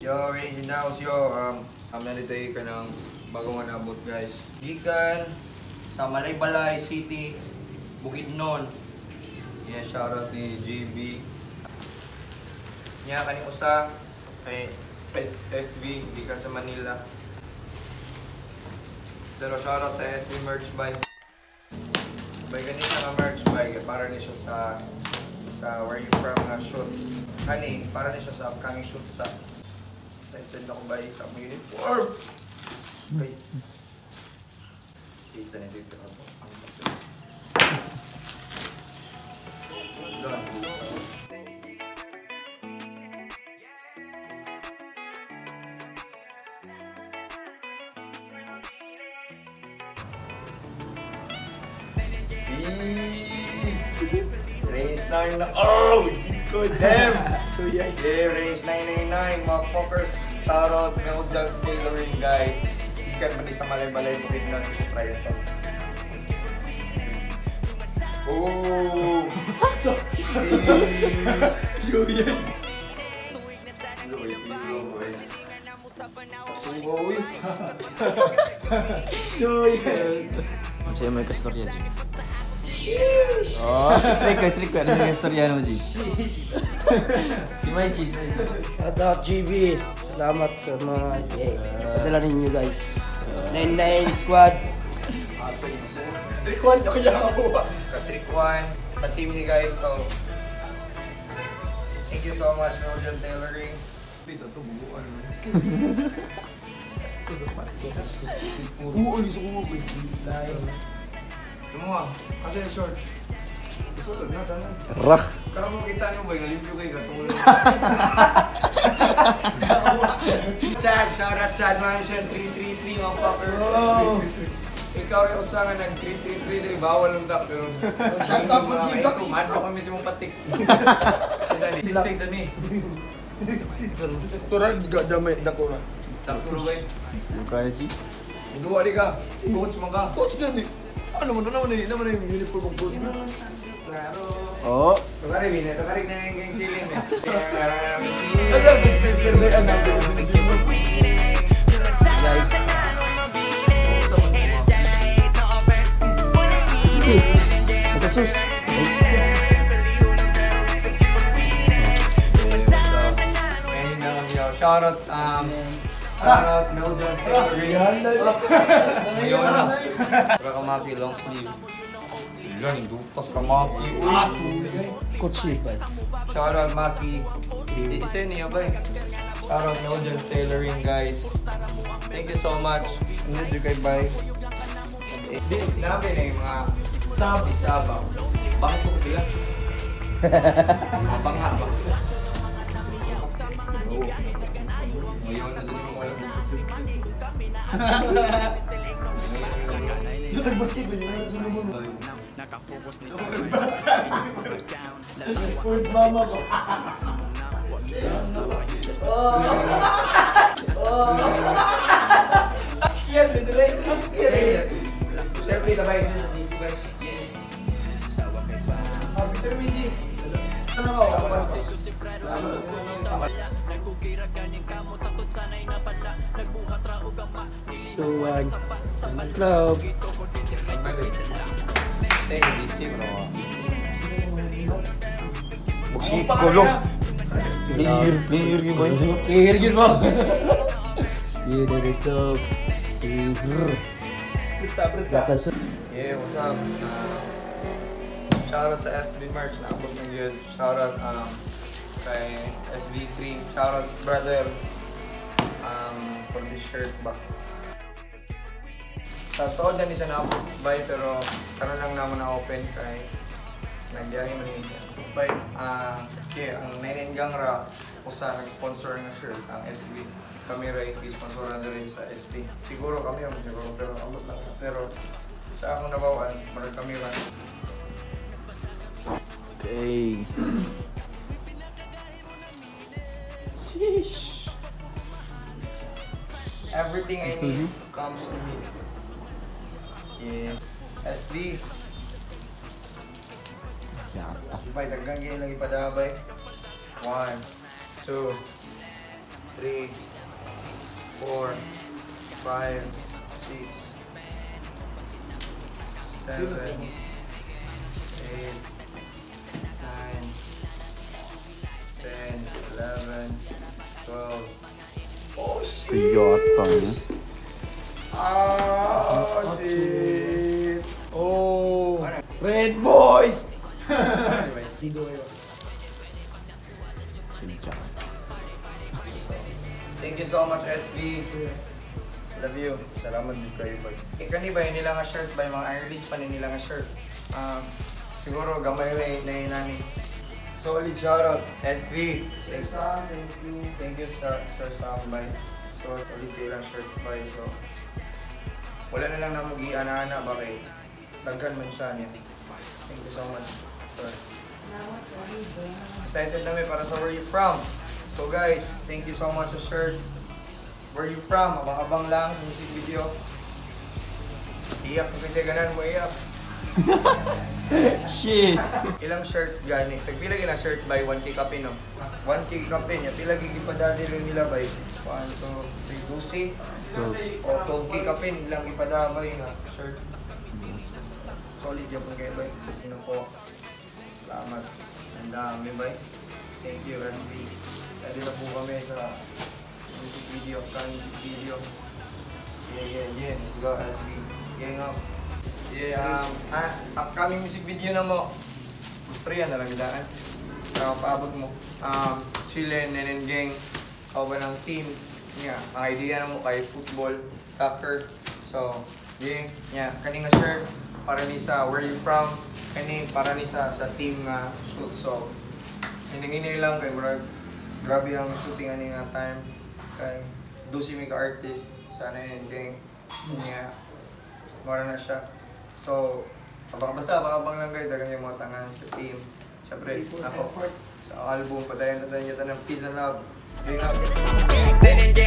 Yo, Range in the house, yo. Nandito ka ng bagong anabot, guys. Gikan sa Malaybalay City, Bukidnon. Yan, shoutout ni JB. Yan, kaning usa kay SB, gikan sa Manila. Pero shoutout sa SB merch buy. By ganito na merch buy, para ni siya sa where you from na shoot. Kani, para ni siya sa upcoming shoot sa excited ako ba sa mga uniform. Okay. Kita na dito ako. Range 9 na. Oh! Good damn! So yeah, Range 999, motherfuckers. Shoutout, Mel Jugs Tailoring, guys. Ikan man sa Malaybalay, Bukidnon, try it out. Oh! Julian! Julian! Ano sa'yo may kastorya, G? Oh, trick ko. Ano yung kastorya mo, G? Si May Cheese. Shout out GB. Salamat sa mga padala ninyo guys. 99 squad. Trick 1 ako ako. Ka-trick 1 sa team ni guys. So, thank you so much, Mel Jugs Tailoring. Dito ito, bubuan. Bubuan yung suko mo. Lumuha, kasi short. Isulog na, tanan. Rah! Karang mo kita nyo ba, nalimpyo kayo katulad. Chad, shoutout Chad Mansion 333, mga fucker. Ikaw rin usangan nag 333, bawal lang tak. Pero Shout out mo, G-Box. Mato kami si mong patik. Sigsig sa ni. Turag gak damay na ko na. Sakto ba? Yung kaya, G? Duwa di ka, coach mo ka. Coach gani. Ano naman yung uniform ng coach na? Claro. Oo. Tukarin na yung chilling. Ayan, speaker na yan natin. Guys. Nakasus. Shoutout, Mel Jugs Tailoring. Kakamaki, long sleeve. Ilan, indutas kamaki. Coach Sipan. Shoutout, Maki. Isa niya ba eh. Shoutout, Mel Jugs Tailoring, guys. Thank you so much. Ano dyan kay Bay? Nabi na yung mga sabaw. Bakit ko sila? Mga bangha ba? Ngayon na dun yung wala. Nag-basket ba yun? Sports mama ko. Yan, bidray. Siyempre, sabay sa DC ba? Peter Minji. Ano ka? So, club. Thank you, DC, bro. Kulong. Player gitu, boy. Clear yun mo. Yeah, dari club. Yeah, what's up? Shoutout sa SB merch na abot ng yun. Shoutout kay SB3. Shoutout brother for this shirt ba. Sa tood na siya na abot bay pero karon lang naman na open kay nagyari man niya. Bay yeah, ang 99 gang ra usa nag-sponsor na shirt ang SB. Kami rin i-sponsor na rin sa SB. Siguro kami ang siguro pero abot lang. Pero sa akong nabawan, marag kami rin. Okay. Everything I need comes to me. Yeah. SB. Ibay, dagang gini lang ipadabay. 1, 2, 3, 4, 5, 6, 7, 8, 9, 10, 11, 12. Oh shit! Yatang. Ah, shit! Oh! Red Boys! Anyway, Ligo kayo. thank you so much, SB. Love you. Salamat din kayo, boy. Kani ba nila nga shirt ba mga earlys pa nila nga shirt. Siguro gamay na nani. Solid shoutout, SB. Thank you. Thank you, Sir Sam, bay. So, ulit kayo lang shirt, bay. So, wala na lang na mag-iana-ana ba kay daghan man siya niya. Thank you so much, sir. Excited namin para sa Where You From. So guys, thank you so much sa shirt. Where You From, abang-abang lang sa music video. Iyak ko kasi ganan mo, iyak. Shit. Ilang shirt gani? Tagpila ilang shirt by 1K kape no? 1K kape niya. Pila gigipadali rin nila by 1, 2, 3, 12 o 12K kape nilang ipadabay nga shirt. Solid yung pagkaya bay. Sino po? Salamat. Ang dami bay. Thank you, SB. Pwede na po kami sa music video. Music video. Yeah. Let's go, SB. Gang up. Yeah, upcoming music video na mo. Gusto yan, alam nilaan. Para paabot mo. Chile, Nenen Gang. Ako ba ng team? Yeah, ang idea na mo kay football, soccer. So, yeah, kaning nga shirt para ni sa Where You From. Kaning para ni sa team nga shoot. So, hiningin lang kay Brad. Grabe ang shooting ani nga time. Kay Dusi Mika artist sa Nenen Gang. Yeah, mara na siya. So, basta abang lang kayo, dagang yung mga tangan sa team. Siyempre, ako, sa album, patayan na tayo ng Peace and Love. Gang up.